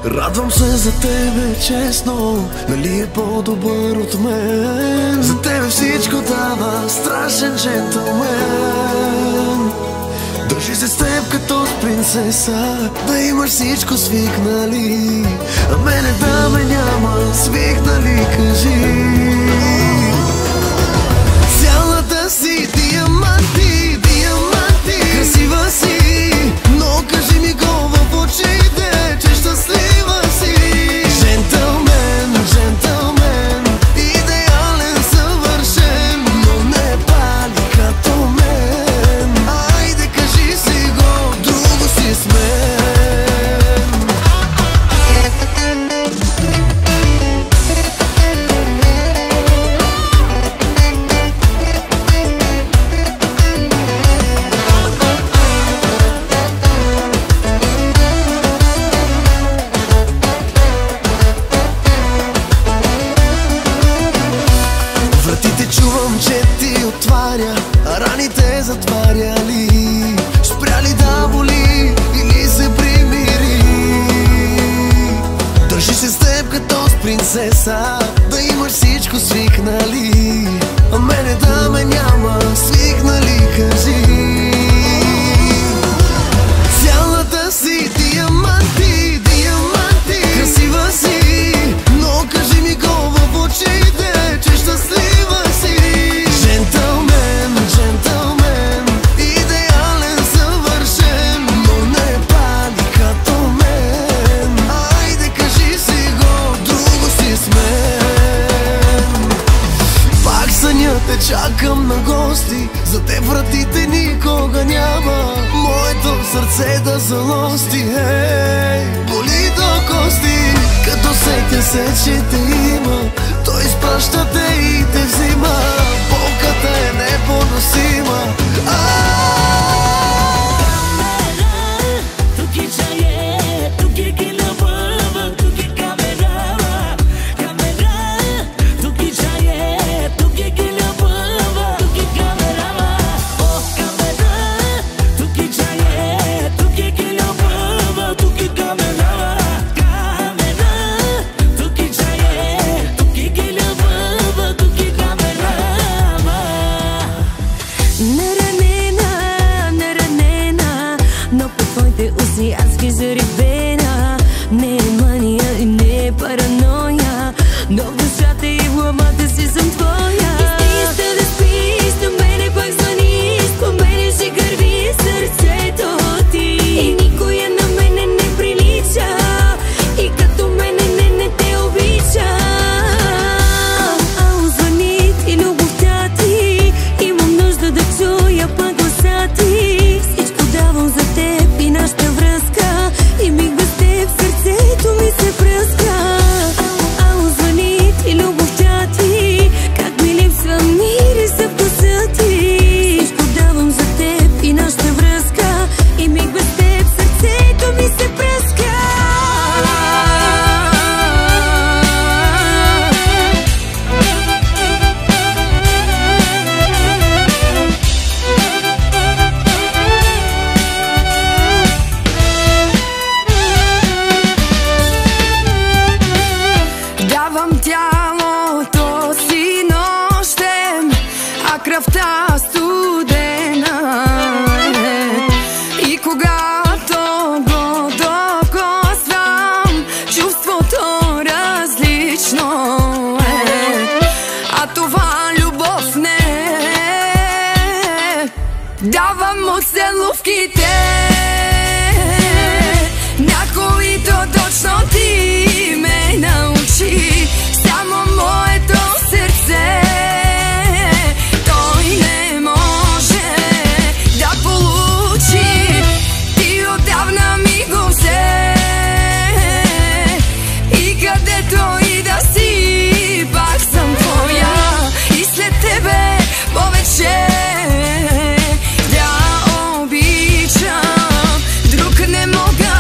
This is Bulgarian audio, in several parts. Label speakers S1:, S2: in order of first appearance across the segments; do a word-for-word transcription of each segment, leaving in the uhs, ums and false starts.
S1: Радвам се за тебе, честно, нали е по-добър от мен. За тебе всичко дава, страшен джентълмен. Държи се с теб като с принцеса, да имаш всичко свикнали, а мене да ме няма, свикнали, кажи. Цялата си диаманти, диаманти, красива си, но кажи ми го в очите, че щастлива си. Джентълмен, джентълмен, идеален, съвършен, но не пали като мен. Айде кажи си го, друго си с мен. Чувам, че ти отваря, а раните затваря ли? Спря ли да боли или се примири? Държи се с теб като с принцеса, да имаш всичко свикнали, а мене да ме няма, свикнали, кажи. Цялата си диаманти, диаманти, красива си, но кажи ми го в очите, че щастлива си. Джентълмен, джентълмен, идеален, съвършен, но не пали като мен. Айде кажи си го, друго си с мен. Пак сънят те чакам на гости, за теб вратите никога няма. Моето сърце да залости, ей, боли до кости. Като сетя се, че те има, той изпраща те и те взима. Болката е непоносима.
S2: Аз ги заребена, не е мания и не е параноя, но в душата и в главата си съм твоя. Истиста да спиш, на мене пак звъниш, споменеш и гърби сърцето ти. И никоя на мене не прилича, и като мене не, не те обича. Ау, звъни ти любовта ти, имам нужда да чуя пак гласа ти. Всичко давам за теб и нашата връзка, и миг без теб сърцето ми се пръска. Ау, ау, звъни ти любовта ти, как ми липсва мириса вкуса ти. Всичко давам за теб и нашата връзка, и миг без теб сърцето ми се пръска.
S3: Давам тялото си нощем, а кръвта студена е. И когато го докосвам, чувството различно е. А това любов не е. Давам от целувките, на които точно ти ме научи. Само моето сърце, той не може да получи. Ти отдавна ми го взе, и където и да си, пак съм твоя. И след тебе повече да обичам друг не мога.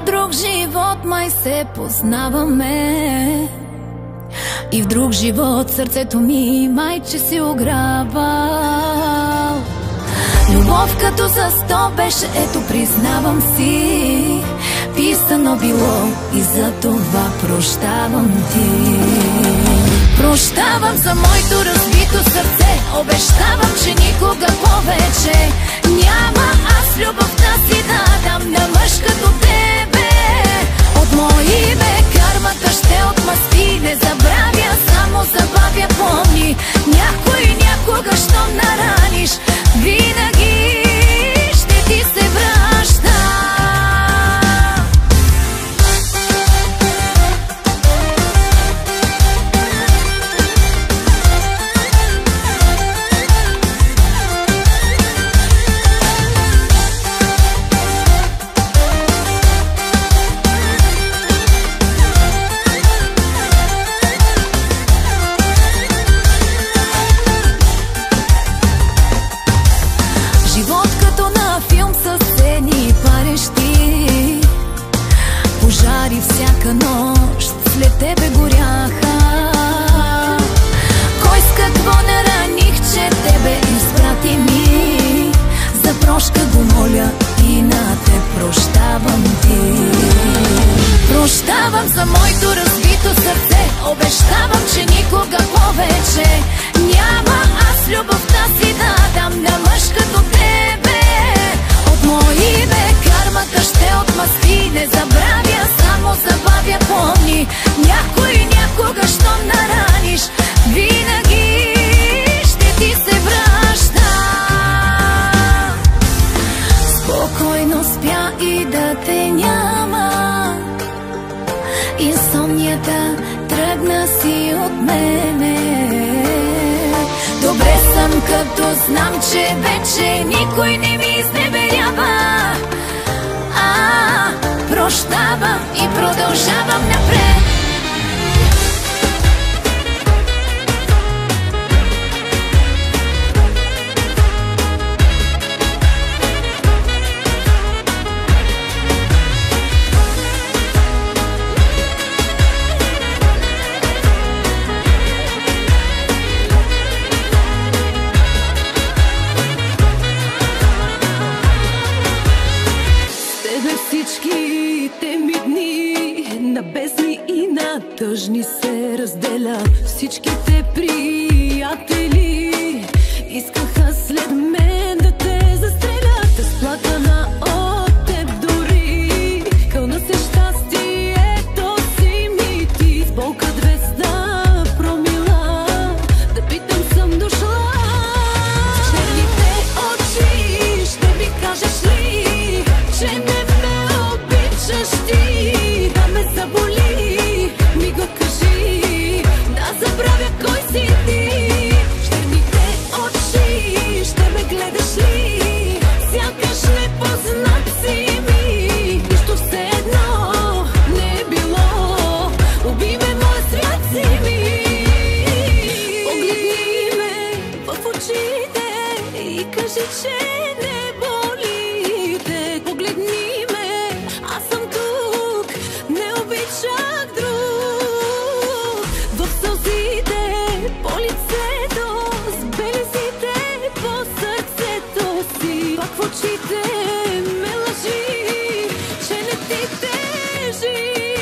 S3: друг живот май се познаваме. И в друг живот сърцето ми майче си ограбал. Любов като за сто беше, ето признавам си. Писано било и за това прощавам ти. Прощавам за моето разбито сърце. Обещавам, че никога повече няма аз любовта си да дам на мъж като тебе. От мое име кармата ще отмъсти. Не забравя, само забавя, помни. Някой някога щом нараниш, винаги ще ти се връща. Пожари всяка нощ след тебе горяха. Кой с какво нараних, че тебе изпрати ми? За прошка го моля и на те прощавам ти. Прощавам за моето разбито сърце. Обещавам, че никога повече няма аз любовта си да дам на мъж като тебе. От мое име кармата ще отмъсти. Не забравя, само забавя, помни. Някой някога щом нараниш, винаги ще ти се връща. Спокойно спя и да те няма. Инсомнията тръгна си от мене. Добре съм като знам, че вече никой не ми изневерява. А, прощавам и продължавам напред.
S2: Тъжни се разделя всичките приятели. Искаха след мен да те застрелят. Разплакана от теб дори. Кълна се щастието си ми ти. С болка двеста промила. Да питам съм дошла. В черните очи ще ми кажеш ли, че не ме обичаш ти? Да ме заболи, ми го кажи, да забравя кой си ти. В черните очи ще ме гледаш ли, сякаш непознат си ми. Нищо все едно не е било, уби ме моя свят си ми. Погледни ме в очите и кажи, че не болите. Погледни ме, аз съм тук, не обичах друг. В сълзите по лицето, с белезите по сърцето си. Пак в очите ме лъжи, че не ти тежи.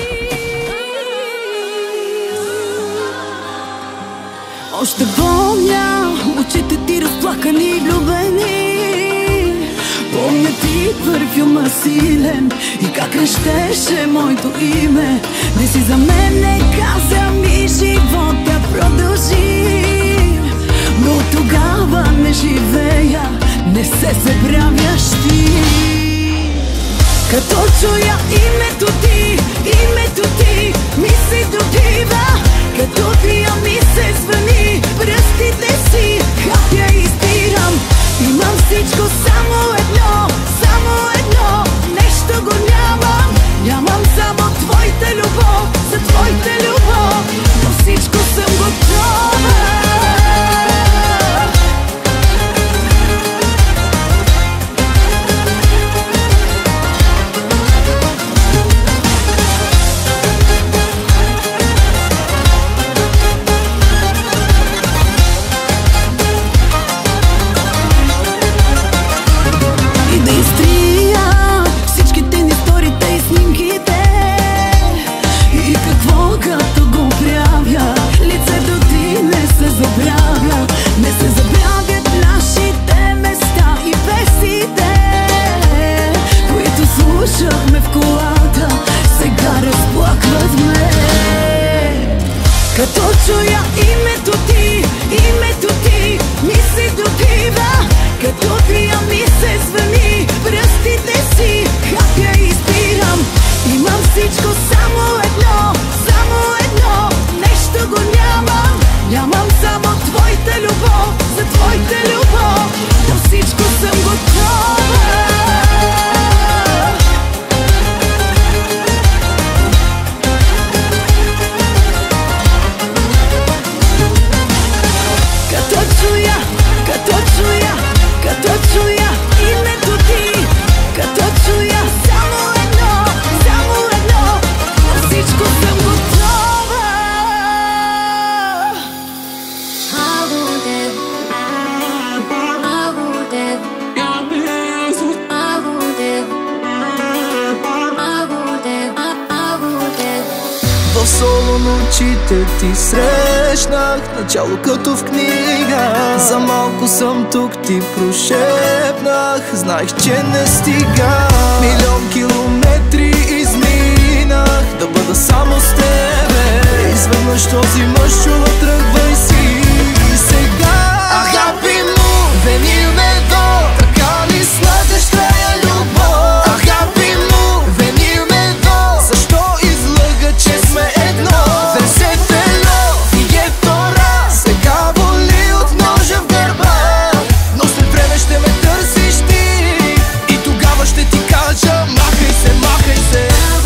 S2: Още помня очите ти разплакани и влюбени. Помня ти парфюма силен и как крещеше моето име. Не си за мен, не каза ми, живота продължи. Но тогава не живея, не се забравяш ти. Като чуя името ти, името ти ми се добива. Като твоя ми се звъни, пръстите си хапя и спирам. Имам всичко, само едно, само едно, нещо го нямам. Нямам само твоята любов, за твоята любов, но всичко съм готова. чуя името ти, името ти ми се добива, като крия ми се звъни, пръстите си хапя и спирам. Имам всичко, само едно, само едно, нещо го нямам. Нямам само твоята любов, за твоята любов, до всичко съм готова. Като чуя, като чуя, като чуя името ти, като чуя само едно, само едно, до всичко съм готова.
S1: В соло на очите ти срещнах, начало като в книга. За малко съм тук, ти прошепнах, знаех, че не стига. Милион километри изминах, да бъда само с тебе. Изведнъж този мъж чува, тръгвай си сега. Агапи му, вени ме до, така ли сладеш твоя любов? Агапи му, вени ме до, защо излъга, че сме едно? Версетело, фигетора, сега боли от ножа в гърба. Но след време ще ме търсиш ти и тогава ще ти кажа, махай се, махай се.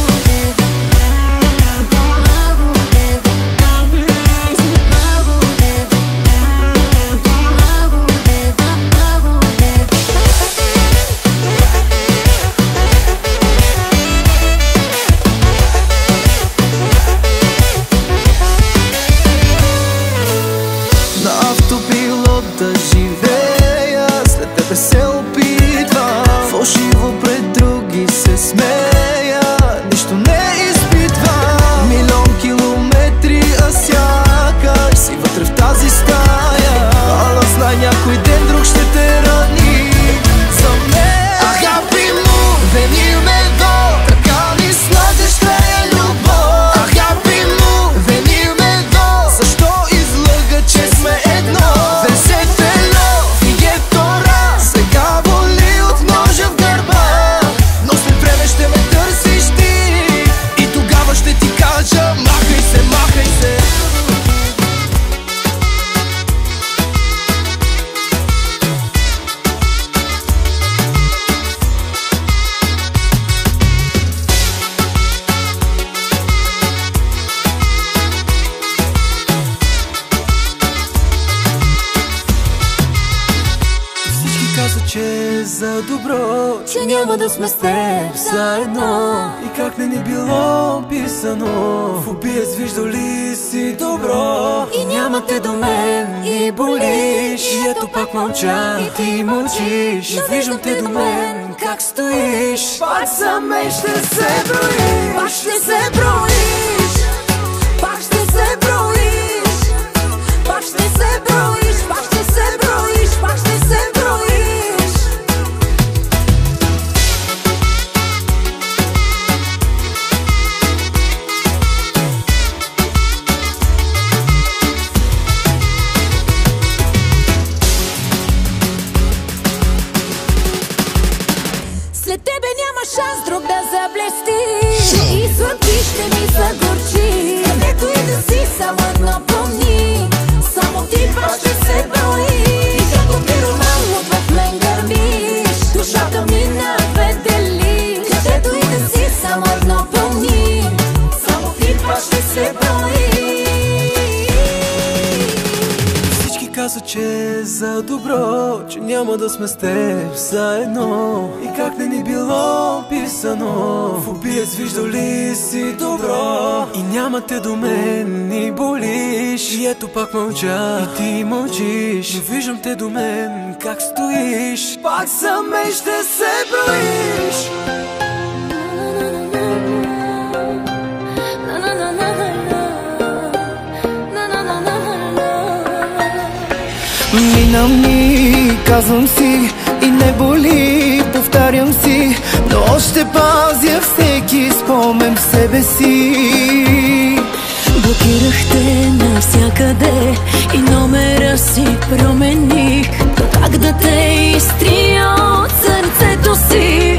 S1: На автопилот да живея, след тебе се опитвам, фалшиво пред други се смея, нищо не изпитвам. Милион километри, а сякаш си вътре в тази стая. Ала знай, някой ден друг ще те рани за мен. Агапи му, вени ме до, така ли сладеш твоя любов? Агапи му, вени ме до, защо излъга, че сме едно? Версетело, фигетора, сега боли от ножа в гърба. Но след време ще ме търсиш ти и тогава ще ти кажа, махай се, махай се. Всички казват, че е за добро, че няма да сме с теб заедно. И как не ни било писано, в убиец виждал ли си добро?
S2: И няма те до мен и болиш, и ето пак мълча и ти мълчиш. И виждам те до мен как стоиш, пак за мен ще се броиш, пак ще се броиш, пак ще се броиш, пак ще се броиш, пак ще се броиш, пак ще се броиш. След тебе няма шанс друг да заблести, и сладки ще ми загорчи. Където и да си, само едно помни, само ти пак ще се броиш. И като пироман в мен гърмиш, душата ми на две делиш. Където и да си, само едно помни, само ти пак ще се броиш.
S1: Всички казват, че е за добро, че няма да сме с теб заедно. И как не ни било писано, в убиец виждал ли си добро? И няма те до мен и болиш, и ето пак мълча и ти мълчиш. И виждам те до мен как стоиш, пак за мен ще се броиш. Минам ни, казвам си, и не боли, повтарям си, но още пазя всеки спомен в себе си.
S2: Блокирахте навсякъде и номера си промених. Но как да те изтрия от сърцето си?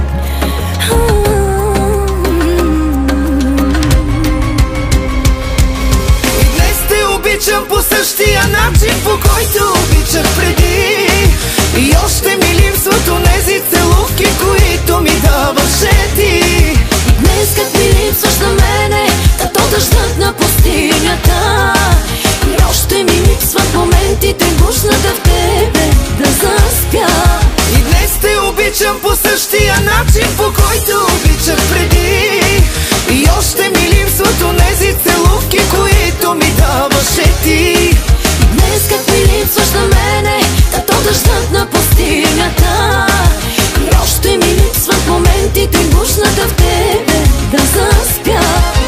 S1: И днес те обичам по същия начин, по който обичах преди. И още ми липсват онези целувки, които ми даваше ти.
S2: И днес как ми липсваш на мене, като дъждът на пустинята. И още ми липсват моментите, гушната в тебе да заспя.
S1: И днес те обичам по същия начин, по който обичах преди. И още ми липсват онези целувки, които ми даваше ти.
S2: И днес как ми липсваш на мене, като дъждът на пустинята. И още ми липсват моментите, гушната в тебе да заспя.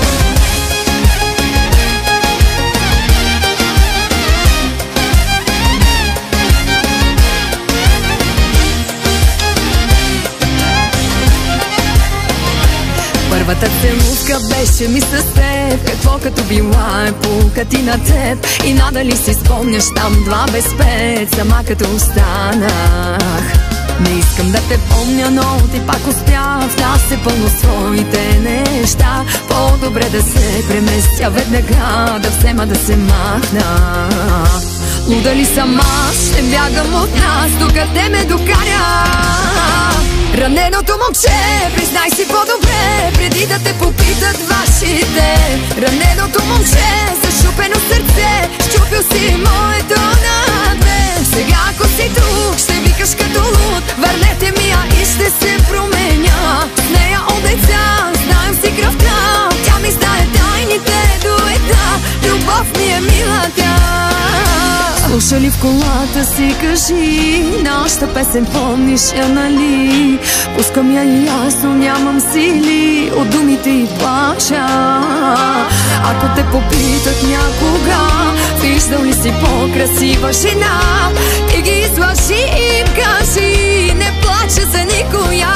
S2: Първата целувка беше ми с теб, какво като била е пулка ти на теб. И надали си спомняш там два без пет, сама като останах. Не искам да те помня, но ти пак успях да се пълно своите неща. По-добре да се преместя веднага, да взема да се махна. Луда ли съм аз, ще бягам от нас, докъде ме докаря раненото момче. Признай си по-добре, преди да те попитат вашите. Раненото момче, зашупено сърце, щупил си моето на две. Сега ако си тук, ще викаш като луд, върнете ми я и ще се променя. С нея от деца, знаем си кръвта, тя ми знае тайните до една. Любов ми е мила тя. Слуша ли в колата си, кажи, нашата песен помниш я, нали? Пускам я и ясно, нямам сили, от думите и плача. Ако те попитат някога, виждал ли си по-красива жена, ти ги излъжи и им кажи, не плача за никоя.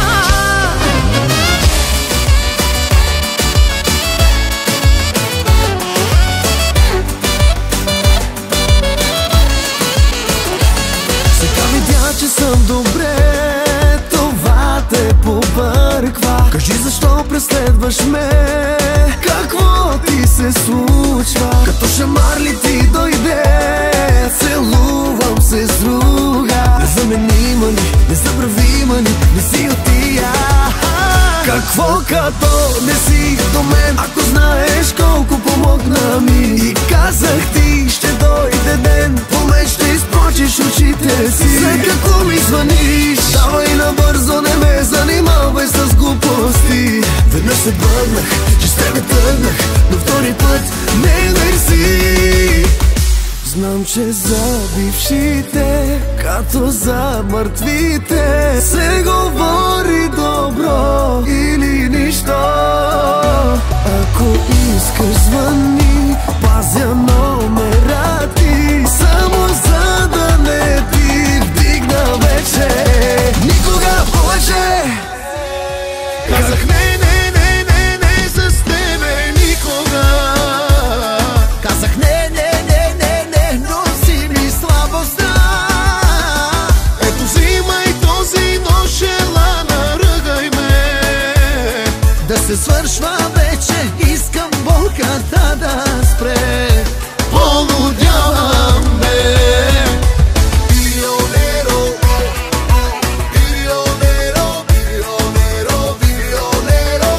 S1: Че съм добре, това те побърква. Кажи защо преследваш ме, какво ти се случва? Като шамар ли ти дойде, целувам се с друга. Незаменима ли, незабравима ли, не си от тия. Какво като не си до мен, ако знаеш колко помогна ми. И казах ти, ще дойде ден, по мен ще изпрочиш очите си. За какво ми звъниш, давай набързо, не ме занимавай с глупости. Веднъж се бъднах, че с тебе тръгнах, но втори път не мерси. Знам, че за бившите, като за мъртвите, се говори добро или нищо. Ако искаш звъни, пазя номера ти, само за да не ти вдигна вече. Никога повече. Казах не, не, не, не, не, с тебе никога. Казах не, не, не, не, не, но си ми слабостта. Ето взимай този нож, ела наръгай ме. Да се свършва вече, искам болката да спре. Полудявам ме. Билионеро, билионеро, билионеро, билионеро,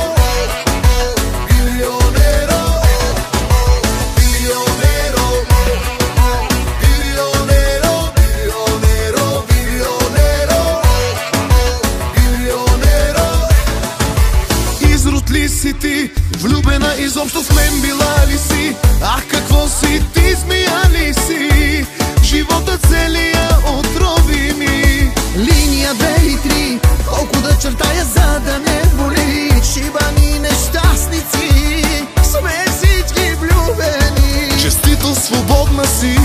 S1: билионеро, билионеро, билионеро, билионеро, билионеро, билионеро. Изрод ли си ти, влюбена изобщо в мен била ли си? Ах, какво си ти, змия ли си? Живота целия отрови ми. Линия две и три, колко да чертая, за да не боли. Шибани нещастници, сме всички влюбени. Честито, свободна си,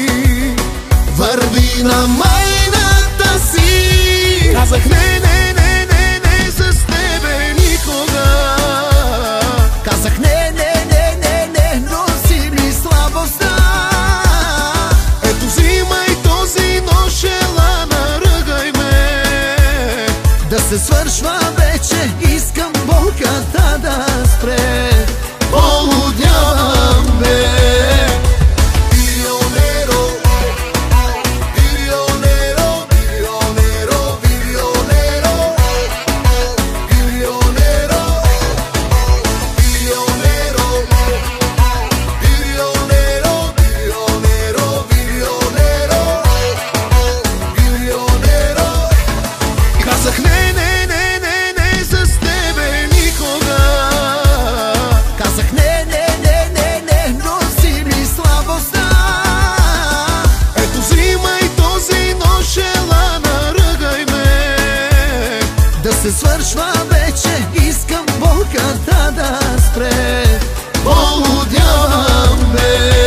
S1: върви на майната си. Казах не, не, не, не, не, с тебе никога. Казах не, не, не, не, не, да спре. Полудявам, бе. Казах не, не, не, не, не за с тебе никога. Казах не, не, не, не, не, но си ми слабостта. Ето взимай този нож, ела наръгай ме. Да се свършва вече, искам болката да спре. Полудявам, бе.